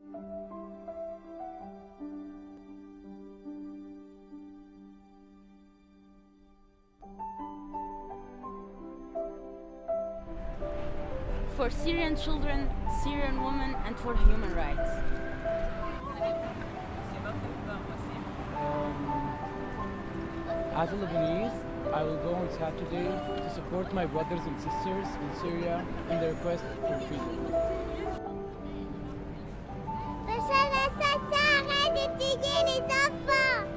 For Syrian children, Syrian women, and for human rights. As a Lebanese, I will go on Saturday to support my brothers and sisters in Syria in their quest for freedom. Bashar Al-Assad غادي تجيني صفة.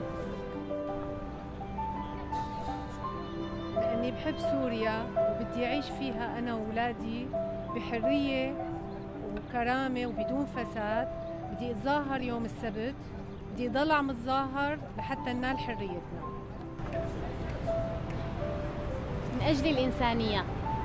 لأني بحب سوريا وبدي أعيش فيها أنا وأولادي بحرية وكرامة وبدون فساد. بدي أتظاهر يوم السبت، بدي أضل عم أتظاهر لحتى ننال حريتنا. من أجل الإنسانية.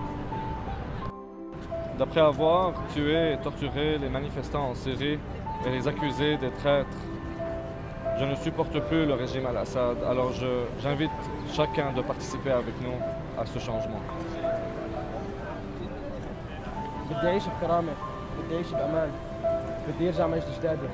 D'après avoir tué et torturé les manifestants en Syrie et les accusés des traîtres, je ne supporte plus le régime Al-Assad, alors j'invite chacun de participer avec nous à ce changement. بدي أعيش بكرامة، بدي أعيش بأمان، بدي أرجع معيشة جدادي.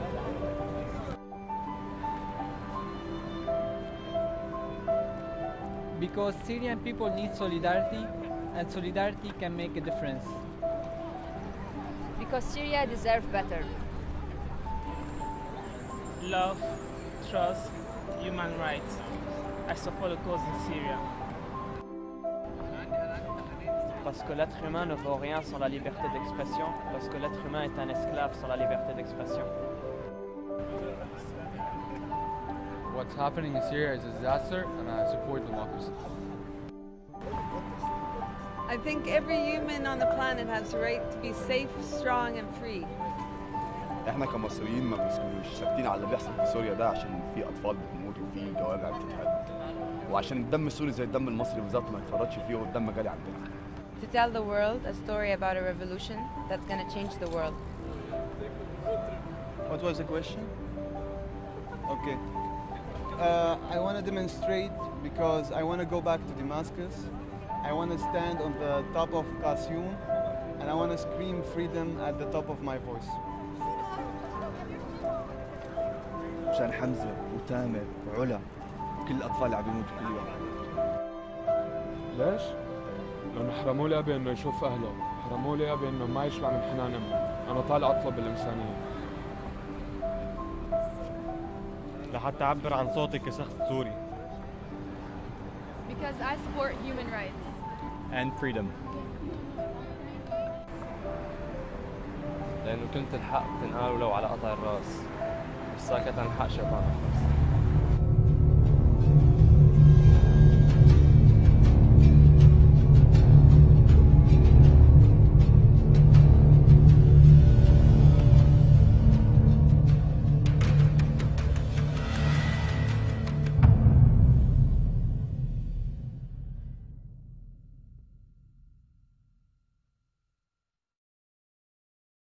Because Syrian people need solidarity, and solidarity can make a difference. Because Syria deserves better. Love, trust, human rights. I support the cause in Syria. Parce que l'être humain ne vaut rien sans la liberté d'expression, parce que l'être humain est un esclave sans la liberté d'expression. What's happening in Syria is a disaster, and I support democracy. I think every human on the planet has the right to be safe, strong and free. احنا كمصريين ما بنسكتوش، ساكتين على اللي بيحصل في سوريا ده عشان في اطفال بتموت وفي جوامع بتتهد، وعشان الدم السوري زي الدم المصري بالظبط ما يتفرطش فيه والدم جاري عندنا. To tell the world a story about a revolution that's going to change the world. What was the question? Okay. I want to demonstrate because I want to go back to Damascus. I want to stand on the top of Qasyun and I want to scream freedom at the top of my voice. عشان حمزة وتامر وعلا كل الأطفال اللي عم بيموتوا كل يوم. ليش؟ لأنه حرموا لي أبي إنه يشوف أهله، حرموا لي أبي إنه ما يشبع من حنان أمه، أنا طالع أطلب الإنسانية. لحتى أعبر عن صوتي كشخص سوري. Because I support human rights. And freedom. لأنه كلمة الحق بتنقال ولو على قطع الراس، بس ساكت عن حق شيطان الراس.